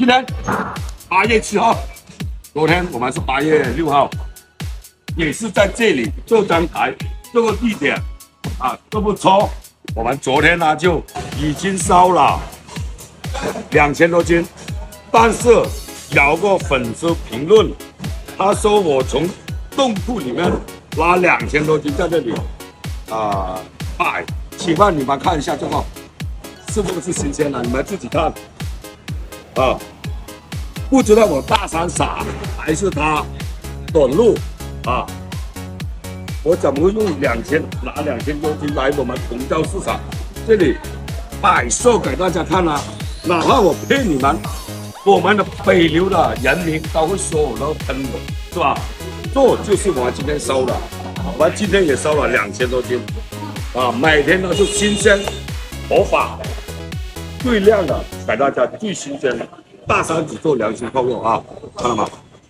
今天8月7号，昨天我们是8月6号，也是在这里这张台这个地点啊，都不错。我们昨天呢就已经烧了2000多斤，但是有个粉丝评论，他说我从冻库里面拉2000多斤在这里卖，请问你们看一下这个是不是新鲜的？你们自己看啊。不知道我大三傻还是他短路啊？我怎么会用拿2000多斤来我们同州市场这里摆售给大家看呢？哪怕我骗你们，我们的北流的人民都会说我都喷我，是吧？这就是我们今天收的，我们今天也收了2000多斤啊！每天都是新鲜、合法、最亮的，给大家最新鲜的。大山只做良心套路啊，看到吗？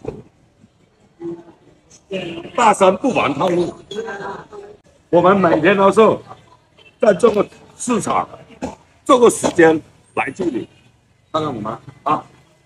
大山不玩套路，我们每天都是在这个市场、这个时间来这里，看看我们啊！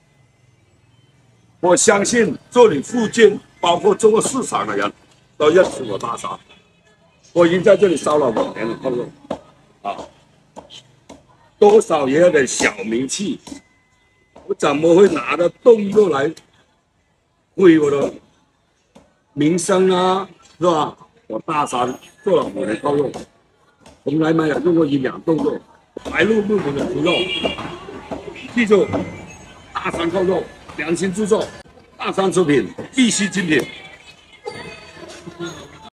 我相信这里附近，包括这个市场的人都认识我大山，我已经在这里烧了5年的套路啊，多少也有点小名气。我怎么会拿着冻肉来毁我的名声啊？是吧？我大山做了5年套肉，从来没有用过营养冻肉，白露露的猪肉。记住，大山套肉，良心制作，大山出品，必须精品。